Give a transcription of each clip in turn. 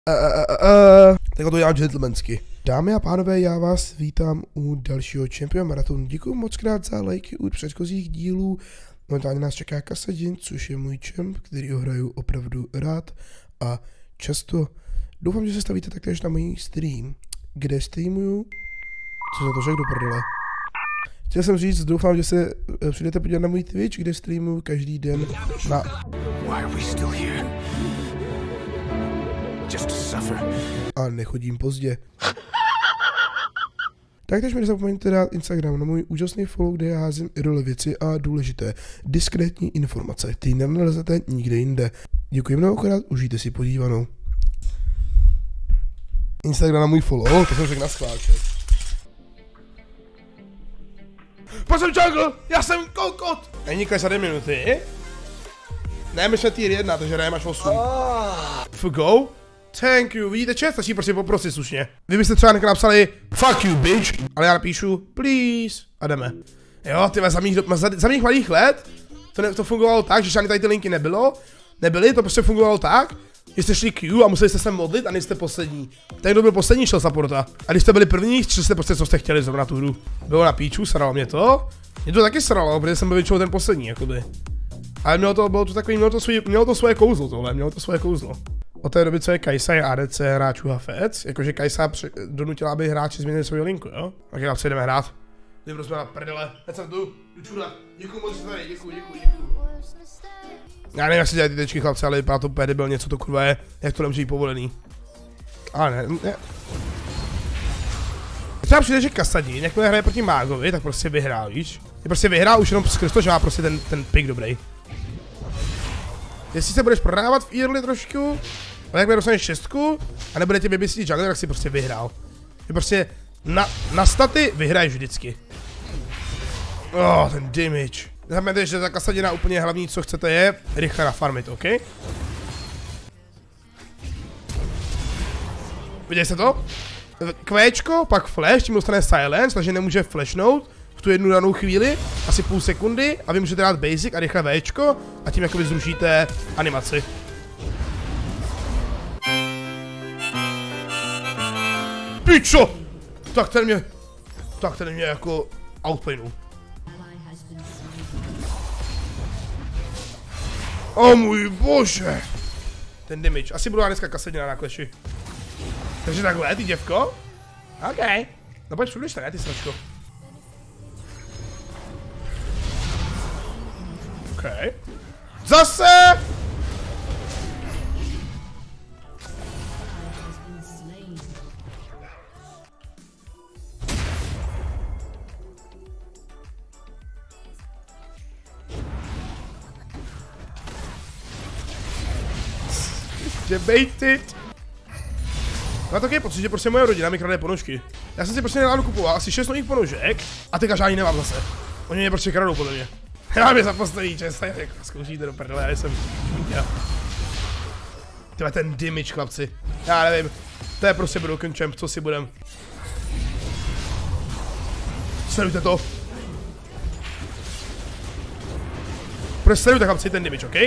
Tak to dělám gentlemansky. Dámy a pánové, já vás vítám u dalšího Champion Maratonu. Děkuji moc krát za lajky u předchozích dílů. Momentálně nás čeká Kasadin, což je můj champ, který ho hraju opravdu rád a často. Doufám, že se stavíte taktéž na můj stream, kde streamuju. Co za to řekl do prdele? Chtěl jsem říct, doufám, že se přijdete podívat na můj Twitch, kde streamuju každý den na... A nechodím pozdě. Taktéž mi nezapomeňte dát Instagram na můj úžasný follow, kde já házím i role věci a důležité, diskrétní informace, ty nenalezete nikde jinde. Děkuji mnohokrát, užijte si podívanou. Instagram na můj follow, to jsem řekl na schválče. Pojď jsem jungle, já jsem kokot! Není za 2 minuty? Ne, my jsme tier 1, takže hrajeme až 8. Go? Thank you, vidíte chat? Stačí prostě poprosit slušně. Vy byste třeba napsali fuck you bitch, ale já napíšu please a jdeme. Jo, tyhle za mých malých let to fungovalo tak, že žádný tady ty linky nebyly, to prostě fungovalo tak, že jste šli Q a museli jste se modlit a nejste poslední. Ten, kdo byl poslední, šel supporta. A když jste byli první, šli jste prostě co jste chtěli zrovna tu hru. Bylo na píču, sralo mě to. Mě to taky sralo, protože jsem byl většinou ten poslední, jakoby. Ale mělo to svoje kouzlo tohle, mělo to svoje kouzlo. Od té doby, co je Kajsa, je ADC hráčů Hafec, jakože Kajsa donutila, aby hráči změnili svou linku, jo? Tak já jdeme hrát. Jdeme jsme na prdele, teď jsem tu, jdu čudat. Děkuju moc, že tady, děkuju. Já nevím, jak si dělají ty tečky chlapce, ale vypadá to úplně debilně, co to kurva je, jak to nemůže být povolený. Ale ne. Třeba přijde, že Kasadin, jakmile hraje proti mágovi, tak prostě vyhrál, víš? Je prostě vyhrál už jenom skrz to, že má prostě ten pick dobrý. Jestli se budeš prodávat v early trošku, ale jakmile dostaneš 6 a nebude tě vybyslit jungler, tak si prostě vyhrál. Je prostě na staty vyhraješ vždycky. Ten damage. Nezapomeňte, že za Kasadina úplně hlavní, co chcete, je rychle nafarmit, OK? Viděli jste to? Kvéčko, pak flash, tím dostane silence, takže nemůže flashnout v tu jednu danou chvíli, asi půl sekundy, a vy můžete dát basic a rychle Včko a tím jakoby zrušíte animaci. Pičo! Tak ten mě jako outplaynul. O můj bože! Ten damage. Asi budu dneska Kasadina na kleši. Takže takhle, ty děvko? OK. No pojď přibliž ne, ty sračko. OK. Zase! Debated. Má takový pocit, že prostě moje rodina mi krade ponožky. Já jsem si prostě nedávno kupoval asi 6 nových ponožek a teďka žádný nemám zase. Oni mě prostě kradou podle mě. Já mě zapostaví čest, jako zkoušíte do prdele, já jsem šmítě. Tyhle ten damage, chlapci. Já nevím, to je prostě broken champ, co si budem. Sledujte to. Prostě sledujte, chlapci, ten damage, OK?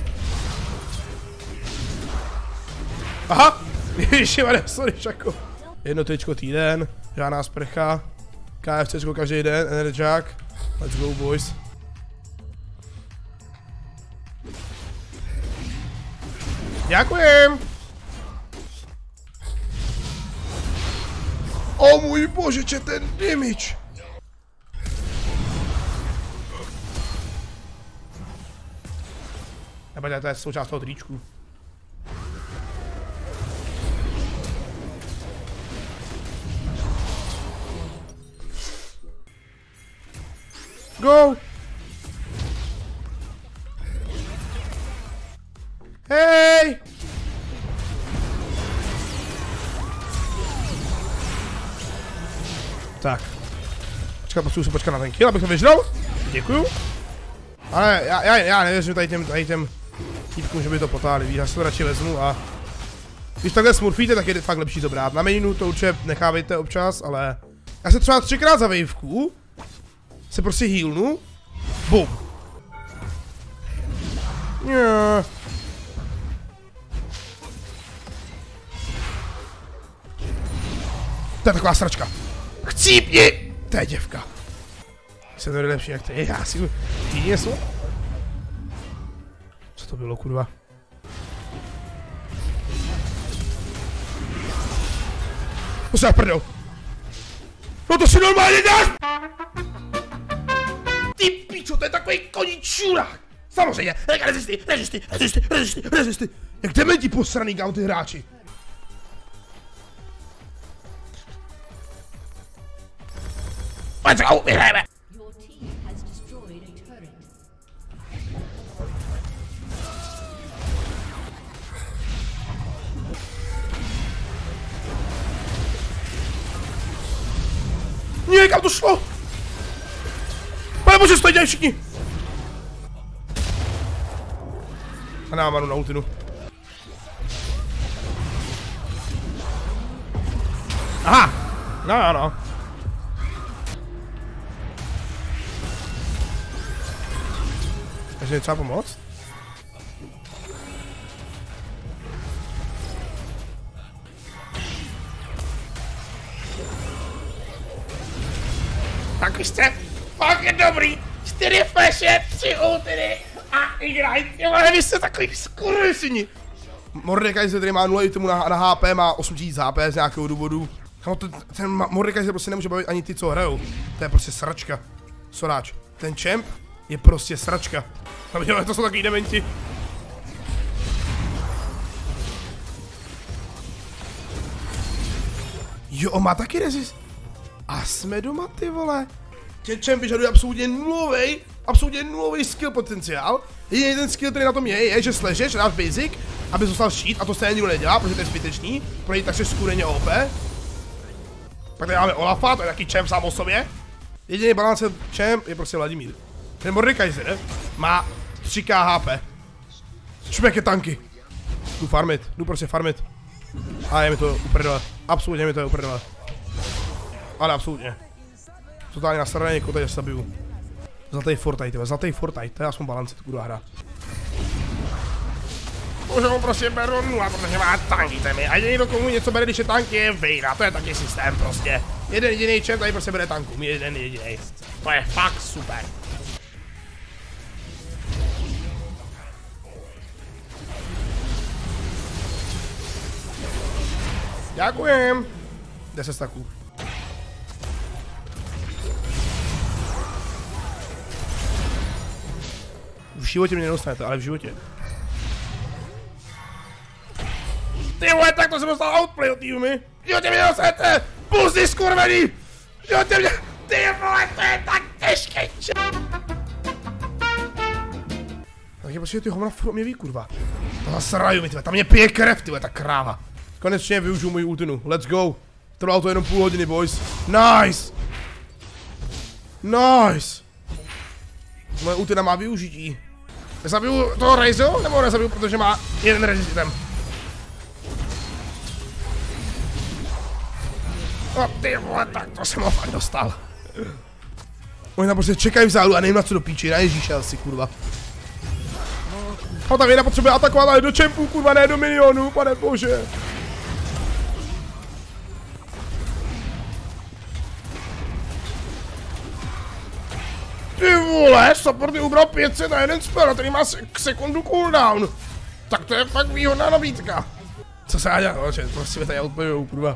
Aha! Ježišmarja, sorry, šako. Jedno tričko týden, žádná sprcha. KFCčko každý den, energiák. Let's go, boys. Děkujem! O můj bože, če ten damage! Nebojte, to je součást toho tričku. Go! Hej! Tak. Potřebuji se počkat na ten kill, abych to vyžral. Děkuju. Ale já nevěřím tady těm týpkům, že by to potáhli, víš, já si to radši vezmu a... Když takhle smurfíte, tak je fakt lepší to brát. Na mainu to určitě nechávejte občas, ale... Já se třeba 3krát za wavku se prostě healnu. Bum. Yeah. To je taková sračka. Chcípni! To je děvka. Se to lepší jak ty, já si... Ty něco? Co to bylo, kurva? To se prdel. No to si normálně děláš! Ty pičo, to je takový koní čurák! Samozřejmě, rezisty. Jak dementi posraný, kámo, ty hráči. Let's go, vyhrajeme! Nie, kam to šlo? Pane bože, stojí dělají všichni! A nemám manu na ultinu. Aha! No. Takže je třeba pomoct? Tak vy jste fakt je dobrý. 4 fleše, 3 ultiny a ignite. Jo, vy jste takový skurvysyni. Mordekaiser tady má 0 itemů na HP, má 8000 HP z nějakého důvodu. Ten Mordekaiser prostě nemůže bavit ani ty, co hrajou. To je prostě sračka. Soráč. Ten champ je prostě sračka. To jsou takový dementi. Jo, on má taky resist. A jsme doma, ty vole. Ten champ vyžaduje absolutně nulový skill potenciál. Jediný ten skill, který na tom je, že sležeš, dáš basic, aby dostal štít, a to stejně nikdo nedělá, protože to je zbytečný. Projít takže skureně OP. Pak tady máme Olafa, to je taky champ sám o sobě. Jediný balance champ je prostě Vladimír. Ten Mordekaiser má 3k HP. Šmek je tanky. Jdu prostě farmit. A je mi to uprdele. Absolutně mi to je uprdele. Ale absolutně. Totálně nasraný, jako tady se zabiju. Zlatý Fortnite, to je aspoň balance, to budu hrát. Už ho prostě beru 0, protože má tanky temy. A jediný, do komu něco bere, když je tanky, je Vejra, to je taky systém prostě. Jeden jediný champ tady prostě bere tankům, jeden jediný. To je fakt super. Děkujem. 10 staků. V životě mě nedostanete, ale v životě. Ty vole, tak to jsem dostal outplay od týmy. V životě mě nedostanete! Pulzy skurvený! V životě mě... Ty vole, to je tak těžký č... Tak je prostě ty homna furt mě ví, kurva. To zasraju mi, tyhle, tam mě pije krev, tyhle, ta kráva. Konečně využiju moji ultinu, let's go. Trvalo to jenom půl hodiny, boys. Nice! Nice! Moje ultina má využití. Nezabiju toho Reizo, nebo nezabiju, protože má jeden resistem. No ty vole, tak to jsem ho fakt dostal. Oni tam prostě čekají v zádu a nevím na co do píči, na Ježíše asi, kurva. No ta věda potřebuje atakovat, ale do čempů, kurva, ne do minionů, pane bože. Ty vole, supporty ubral 500 na jeden spell, který má sekundu cooldown. Tak to je fakt výhodná nabídka. Co se dá dělat, no, že prostě mě tady outplayujou, kurva.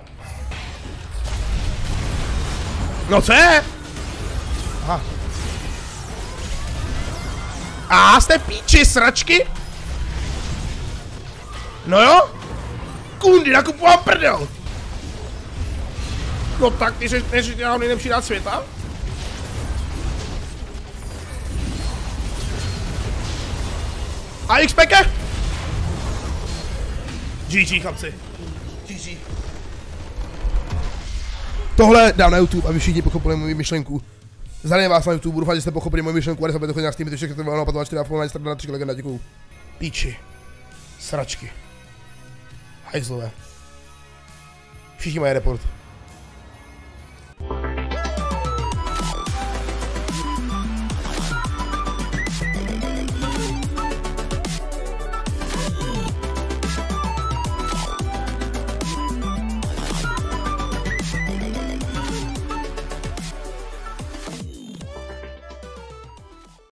No co je? Aha. A jste píči, sračky? No jo? Kundy, nakupovám prdel. No tak ty jsi dělal nejlepší dát světa? A XPK? GG, chlapci. GG. Tohle dám na YouTube, aby všichni pochopili moji myšlenku. Zdravím vás na YouTube, doufám, že jste pochopili moji myšlenku, a nezapomeňte chodit na Steam, všechno to bylo napadlo 4 na 3 legenda, děkuju. Píči. Sračky. Hajzlové. Všichni mají report.